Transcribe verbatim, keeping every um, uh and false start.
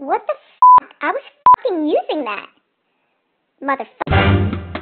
What the f? I was fucking using that. Motherfucker.